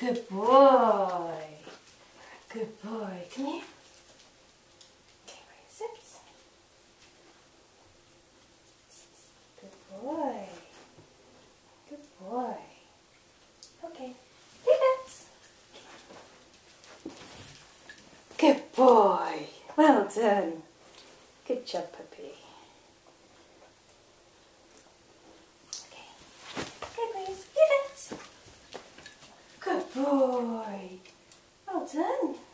Good boy. Good boy. Come here. Okay, where you sit? Good boy. Good boy. Okay. Pivot. Good boy. Well done. Good job, puppy. Okay. Okay, please. Pivot. Good boy. Well done.